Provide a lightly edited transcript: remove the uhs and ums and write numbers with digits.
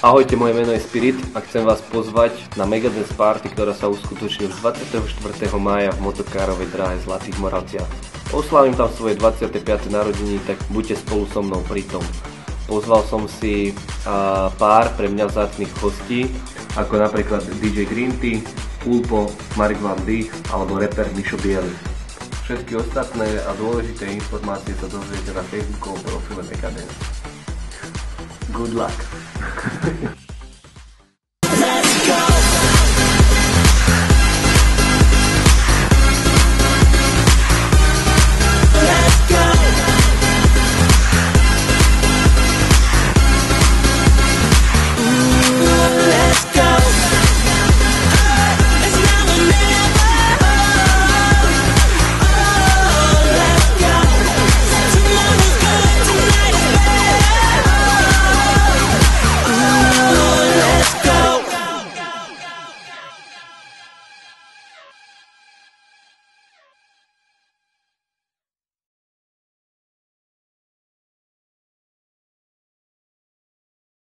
Ahojte, moje meno je Spirit a chcem vás pozvať na Megadance Party, ktorá sa uskutoční už 24. mája v motokárovej dráhe Zlatých Moravciach. Oslavím tam svoje 25. narodeniny, tak buďte spolu so mnou pri tom. Pozval som si pár pre mňa vzácnych hostí, ako napríklad DJ Green Tea, Pulpo, Marek Van Dijk alebo rapper Mišo Biely. Všetky ostatné a dôležité informácie sa dozviete na Facebookovom profile Megadance. Good luck!